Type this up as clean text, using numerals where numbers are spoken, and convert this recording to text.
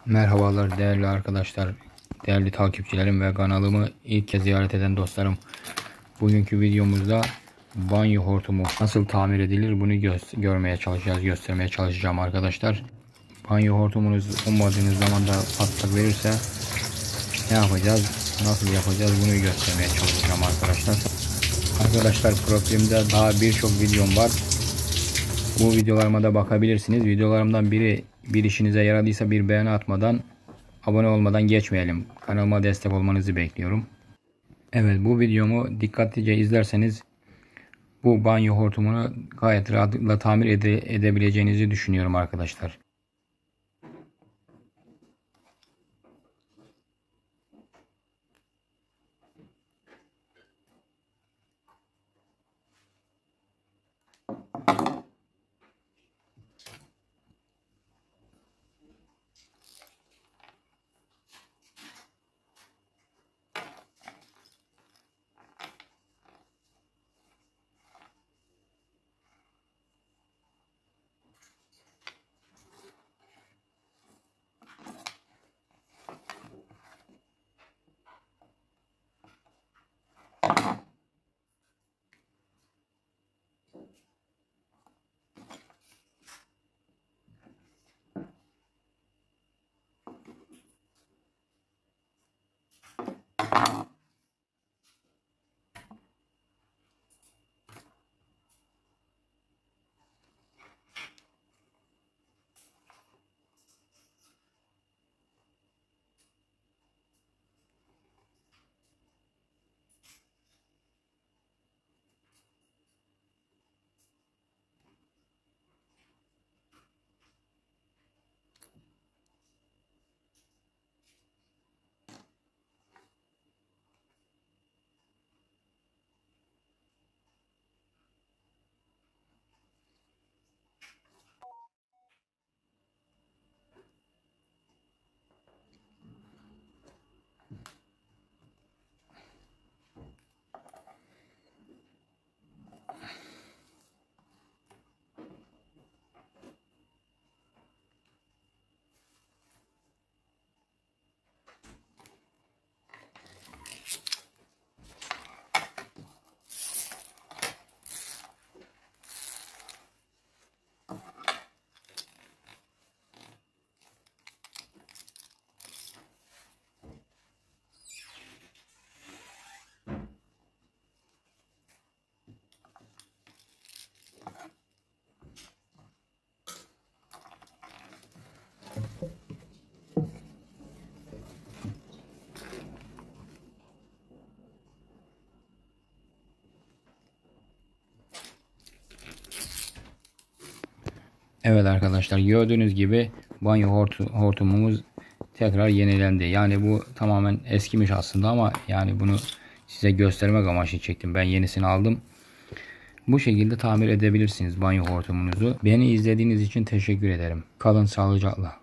Merhabalar değerli arkadaşlar, değerli takipçilerim ve kanalımı ilk kez ziyaret eden dostlarım. Bugünkü videomuzda banyo hortumu nasıl tamir edilir bunu göstermeye çalışacağım arkadaşlar. Banyo hortumunuz olmadığınız zaman da patlak verirse ne yapacağız, nasıl yapacağız bunu göstermeye çalışacağım arkadaşlar. Arkadaşlar profilimde daha birçok videom var. Bu videolarıma da bakabilirsiniz. Videolarımdan biri bir işinize yaradıysa bir beğeni atmadan, abone olmadan geçmeyelim. Kanalıma destek olmanızı bekliyorum. Evet, bu videomu dikkatlice izlerseniz bu banyo hortumunu gayet rahatlıkla tamir edebileceğinizi düşünüyorum arkadaşlar. Evet arkadaşlar, gördüğünüz gibi banyo hortumumuz tekrar yenilendi. Yani bu tamamen eskimiş aslında ama yani bunu size göstermek amaçlı çektim. Ben yenisini aldım. Bu şekilde tamir edebilirsiniz banyo hortumunuzu. Beni izlediğiniz için teşekkür ederim. Kalın sağlıcakla.